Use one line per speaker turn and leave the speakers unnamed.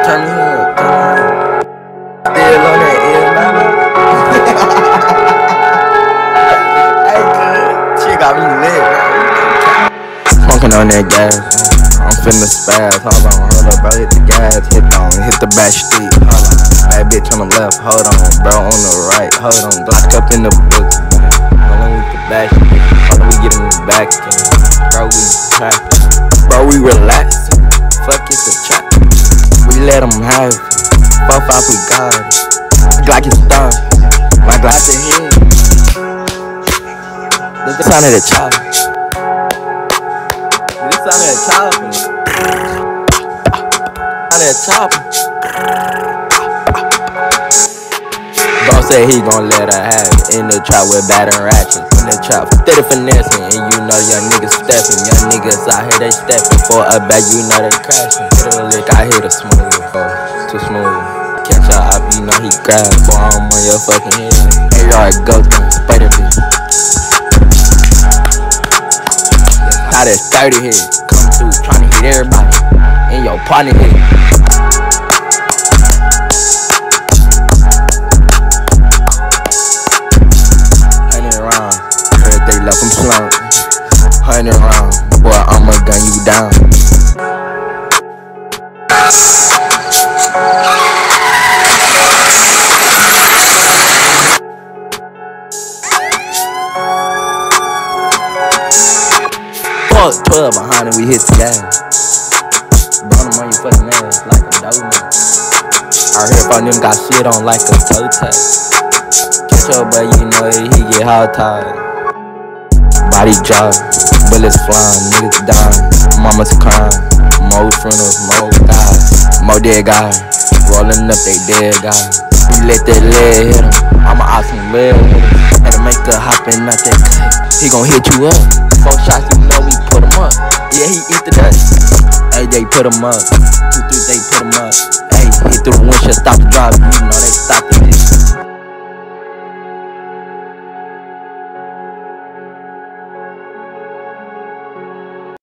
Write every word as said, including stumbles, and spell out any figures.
turn me up, turn me up. Still on that ill mama. Hey, good. She got me lit, bro. Smoking on that gas. I'm finna spaz. Hold on, hold up, bro. Hit the gas. Hit on, hit the back street. Hold on. Bad bitch on the left. Hold on, bro. On the right. Hold on. Glock up in the books. Hold on with the back street. Hold on, we get in the back street. Bro, we trapping. Bro, we relaxing. Fuck it's a trap. We let them have it. Fuck off, we got it. My Glock is done. My Glock is here. Look the sound of the chopper. This sound of the chopper. Sound of the chopper. Bro said he gon' let her have it. In the trap with batter ratchets. In the trap, steady finessing. And you know young niggas stepping. Young niggas out here, they stepping. For a bag, you know they crashing. Hit a lick, I hit a smooth. Oh, too smooth. Catch her up, you know he grab. Boy, I'm on your fucking head. A R go through, spray the bitch. Now there's thirty here. Come through, tryna hit everybody. In your partner here. Left him slump, hundred round, boy, I'ma gun you down. Fuck twelve behind and we hit the gas. Burn him on your fucking ass like a donut. I heard if I them got shit on like a toe tag. Catch up, but you know he get hot tied. Body drop, bullets flying, niggas dying, mama's crying, more funerals, more thighs, more dead guys, rolling up they dead guys. We let that leg hit him, I'ma off some leg hit him, had to make her hop in out that cut. He gon' hit you up, four shots you know we put him up, yeah he eat the dust. Hey they put him up, two three they put him up, hey hit through the windshield, stop the drive, you